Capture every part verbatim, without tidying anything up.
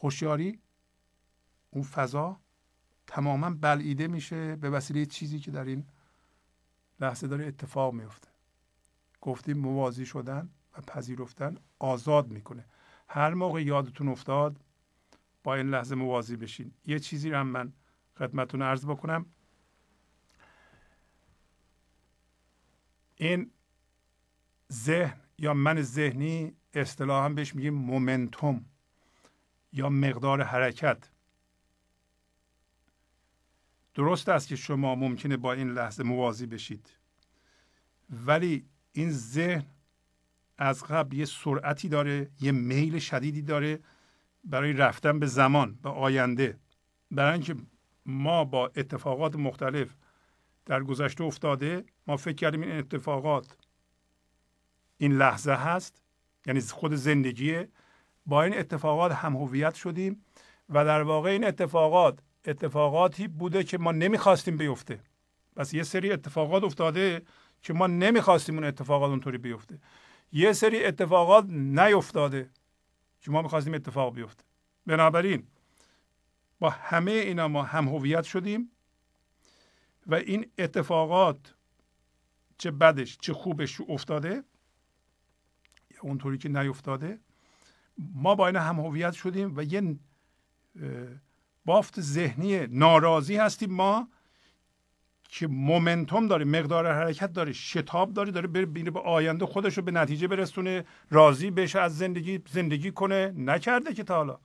هوشیاری، اون فضا تماما بلعیده میشه به وسیله چیزی که در این لحظه داره اتفاق میفته. گفتیم موازی شدن و پذیرفتن آزاد میکنه. هر موقع یادتون افتاد با این لحظه موازی بشین. یه چیزی رو هم من خدمتتون عرض بکنم. این ذهن یا من ذهنی اصطلاحاً بهش میگیم مومنتوم یا مقدار حرکت. درست است که شما ممکنه با این لحظه موازی بشید، ولی این ذهن از قبل یه سرعتی داره، یه میل شدیدی داره برای رفتن به زمان، به آینده. برای اینکه ما با اتفاقات مختلف در گذشته افتاده، ما فکر کردیم این اتفاقات این لحظه هست، یعنی خود زندگیه. با این اتفاقات هم هویت شدیم و در واقع این اتفاقات اتفاقاتی بوده که ما نمیخواستیم بیفته. پس یه سری اتفاقات افتاده که ما نمیخواستیم اون اتفاقات اونطوری بیفته. یه سری اتفاقات نیفتاده که ما میخواستیم اتفاق بیفته. بنابراین با همه اینا ما هم هویت شدیم و این اتفاقات چه بدش چه خوبش افتاده یا اونطوری که نیفتاده، ما با این هم هویت شدیم و یه بافت ذهنی ناراضی هستیم ما که مومنتوم داره، مقدار حرکت داره، شتاب داره، داره بره به آینده خودش رو به نتیجه برسونه، راضی بشه از زندگی، زندگی کنه. نکرده که تا حالا.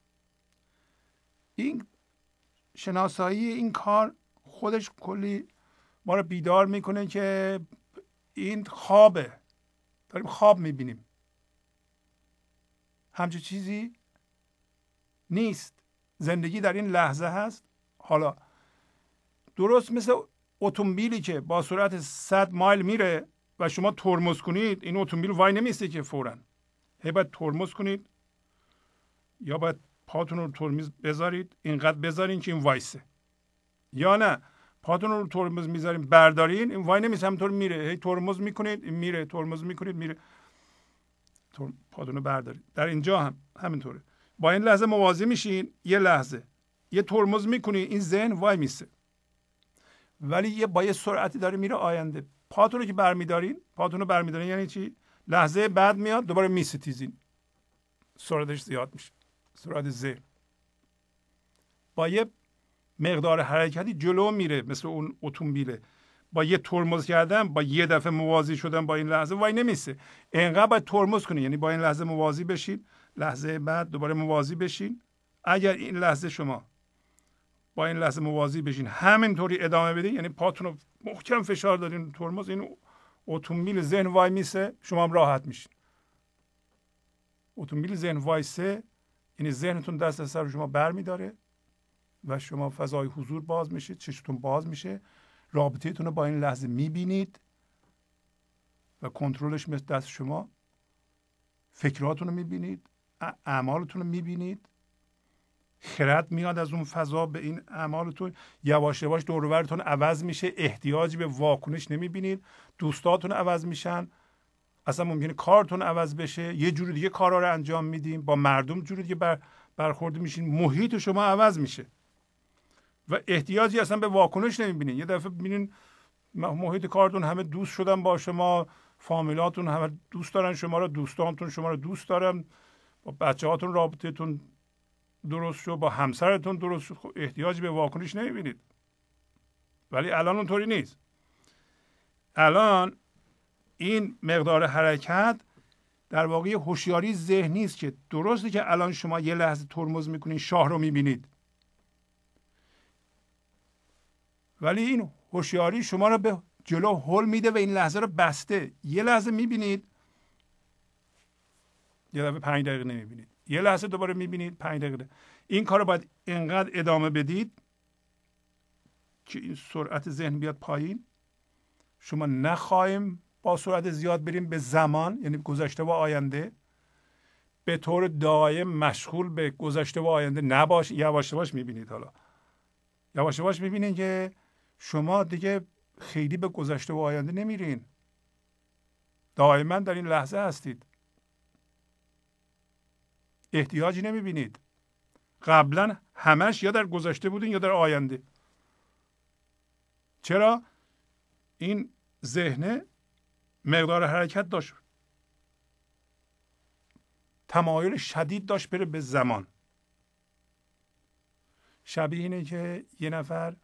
این شناسایی این کار خودش کلی ما رو بیدار میکنه که این خوابه، داریم خواب میبینیم، همچه چیزی نیست. زندگی در این لحظه هست. حالا درست مثل اتومبیلی که با سرعت صد مایل میره و شما ترمز کنید، این اتومبیل وای نمیسته که فوراً. هی باید ترمز کنید یا باید پاتون رو ترمز بذارید، اینقدر بذارین که این وایسه، یا نه پاتون رو ترمز میذارین بردارین، این وای نمیسته، همینطور میره. هی ترمز میکنید این میره، ترمز میکنید میره، پاتون رو بردارید. در اینجا هم همینطوره. با این لحظه موازی میشین، یه لحظه یه ترمز میکنین، این ذهن وای میسه، ولی یه با یه سرعتی داره میره آینده. پاتون رو که برمیدارین، پاتون رو برمیدارین یعنی چی؟ لحظه بعد میاد دوباره میستیزین، سرعتش زیاد میشه، سرعت ذهن با یه مقدار حرکتی جلو میره، مثل اون اتومبیله. با یه ترمز کردن، با یه دفعه موازی شدن با این لحظه وای نمیسه، اینقدر باید ترمز کنین، یعنی با این لحظه موازی بشین، لحظه بعد دوباره موازی بشین. اگر این لحظه شما با این لحظه موازی بشین همینطوری ادامه بدین، یعنی پاتون رو محکم فشار دادین ترمز، این اتومبیل ذهن وای میسه، شما هم راحت میشین. اتومبیل ذهن وایسه یعنی ذهنتون دست از سر شما برمیداره و شما فضای حضور باز میشید، چشتون باز میشه، رابطهتون رو با این لحظه میبینید و کنترلش مثل دست شما. فکراتون رو میبینید، اعمالتون رو میبینید، خرد میاد از اون فضا به این اعمالتون. یواش یواش دور و برتون عوض میشه، احتیاجی به واکنش نمیبینید، دوستاتون عوض میشن، اصلا ممکنه کارتون عوض بشه، یه جور دیگه کارا رو انجام میدیم، با مردم جور دیگه بر برخورد میشین، محیط شما عوض میشه و احتیاجی اصلا به واکنش نمیبینین. یه دفعه ببینین محیط کارتون همه دوست شدن با شما، فامیلاتون همه دوست دارن شما رو، دوستانتون شما رو دوست دارن، با بچه‌هاتون رابطتون درست شد، با همسرتون درست شد، احتیاجی به واکنش نمیبینید. ولی الان اونطوری نیست. الان این مقدار حرکت در واقع هوشیاری ذهنی است که درسته که الان شما یه لحظه ترمز میکنین، شاه رو میبینید، ولی این هوشیاری شما رو به جلو هل میده و این لحظه رو بسته. یه لحظه میبینید، یه دفعه پنج دقیقه نمیبینید، یه لحظه دوباره میبینید، پنج دقیقه. این کار رو باید اینقدر ادامه بدید که این سرعت ذهن بیاد پایین. شما نخواهیم با سرعت زیاد بریم به زمان، یعنی گذشته و آینده، به طور دائم مشغول به گذشته و آینده نباش. یواش یواش میبینید، حالا یواش یواش میبینید که شما دیگه خیلی به گذشته و آینده نمیرین، دائما در این لحظه هستید، احتیاجی نمیبینید. قبلا همش یا در گذشته بودین یا در آینده. چرا؟ این ذهن مقدار حرکت داشت، تمایل شدید داشت بره به زمان. شبیه اینه که یه نفر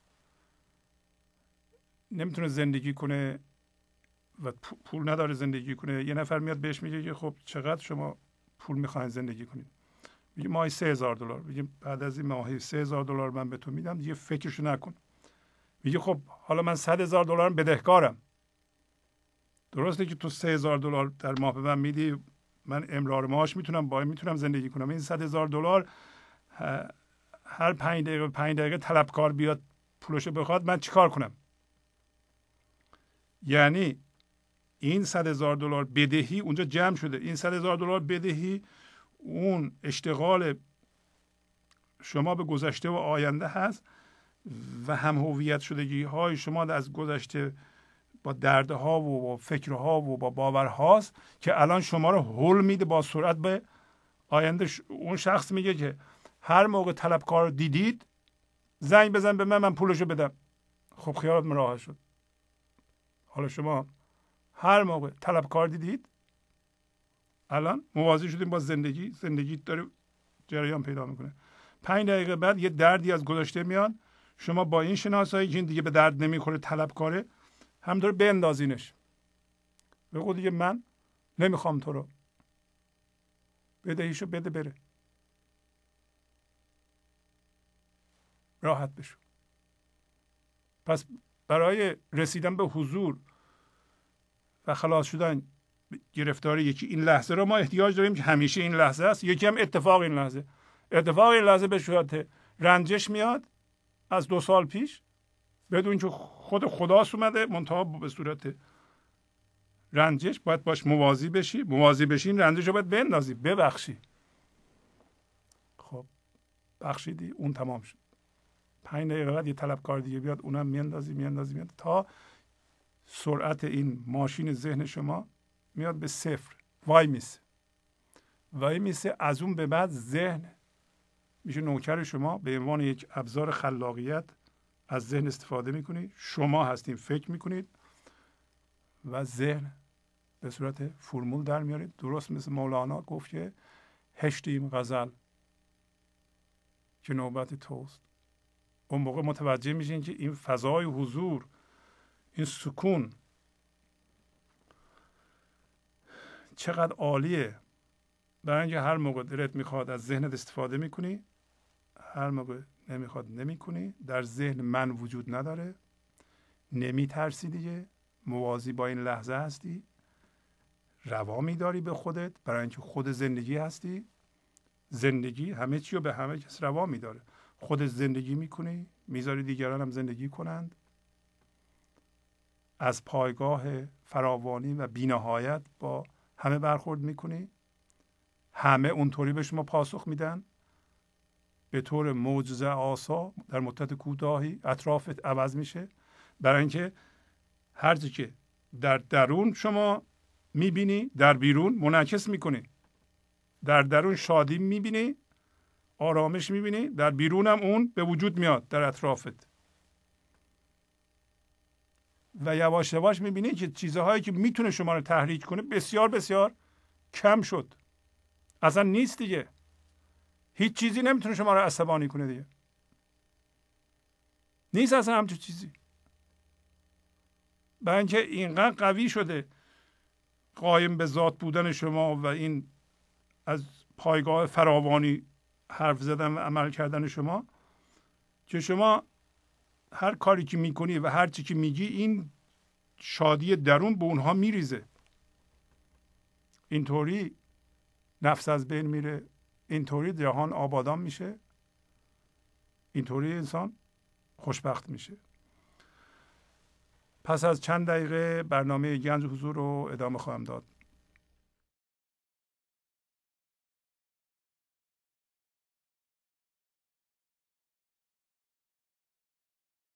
نمیتونه زندگی کنه و پول نداره زندگی کنه. یه نفر میاد بهش میگه که خب چقدر شما پول میخواین زندگی کنید؟ میگه ماهی سه هزار دلار. میگه بعد از این ماهی سه هزار دلار من به تو میدم، دیگه فکرشو نکن. میگه خب حالا من صد هزار دلار بدهکارم. درسته که تو سه هزار دلار در ماه به من میدی، من امرار معاش میتونم با این میتونم زندگی کنم. این صد هزار دلار هر پنج دقیقه پنج دقیقه طلبکار بیاد پولشو بخواد، من چیکار کنم؟ یعنی این صد هزار دلار بدهی اونجا جمع شده. این صد هزار دلار بدهی اون اشتغال شما به گذشته و آینده هست و هم هویت شدگی های شما از گذشته با دردها و با فکرها و با باورهاست که الان شما رو هول میده با سرعت به آینده. اون شخص میگه که هر موقع طلبکار رو دیدید زنگ بزن به من، من پولشو بدم. خب خیالت راحت شد. حالا شما هر موقع طلبکار دیدید الان موازی شدیم با زندگی، زندگی داره جریان پیدا میکنه. پنج دقیقه بعد یه دردی از گذشته میاد، شما با این شناسایی که این دیگه به درد نمیخوره، طلبکاره، همینطور بندازینش. بگو دیگه من نمیخوام تو رو، بدهیشو بده بره، راحت بشو. پس برای رسیدن به حضور و خلاص شدن گرفتاری یکی این لحظه رو ما احتیاج داریم که همیشه این لحظه است. یکی هم اتفاق این لحظه. اتفاق این لحظه به صورت رنجش میاد از دو سال پیش، بدون که خود خداست اومده، منتها به صورت رنجش باید باش موازی بشی. موازی بشی این رنجش رو باید بندازی، ببخشی. خب بخشیدی، اون تمام شد. پنج دقیقه بعد یه طلبکار دیگه بیاد، اونم میاندازی میاندازی میاد تا سرعت این ماشین ذهن شما میاد به صفر، وای میسه. وای میسه. از اون به بعد ذهن میشه نوکر شما. به عنوان یک ابزار خلاقیت از ذهن استفاده میکنید. شما هستین، فکر میکنید و ذهن به صورت فرمول در میارید. درست مثل مولانا گفت که هشتیم غزل که نوبت توست. اون موقع متوجه میشین که این فضای حضور، این سکون چقدر عالیه. برای اینکه هر موقع دلت میخواد از ذهنت استفاده میکنی، هر موقع نمیخواد نمیکنی. در ذهن من وجود نداره، نمیترسی دیگه، موازی با این لحظه هستی، روا میداری به خودت، برای اینکه خود زندگی هستی. زندگی همه چی رو به همه کس روا میداره. خودت زندگی میکنی، میذاری دیگران هم زندگی کنند. از پایگاه فراوانی و بی‌نهایت با همه برخورد میکنی. همه اونطوری به شما پاسخ میدن به طور معجزه آسا. در مدت کوتاهی اطرافت عوض میشه، برای اینکه هرچی که در درون شما میبینی در بیرون منعکس میکنی. در درون شادی میبینی، آرامش میبینی، در بیرون هم اون به وجود میاد در اطرافت. و یواش یواش میبینی که چیزهایی که میتونه شما رو تحریک کنه بسیار بسیار کم شد. اصلا نیست دیگه. هیچ چیزی نمیتونه شما رو عصبانی کنه دیگه. نیست اصلا همچون چیزی. برای اینکه اینقدر قوی شده قایم به ذات بودن شما و این از پایگاه فراوانی حرف زدن و عمل کردن شما، که شما هر کاری که میکنی و هر چی که میگی این شادی درون به اونها میریزه. اینطوری نفس از بین میره، اینطوری جهان آبادان میشه، اینطوری انسان خوشبخت میشه. پس از چند دقیقه برنامه گنج حضور رو ادامه خواهم داد.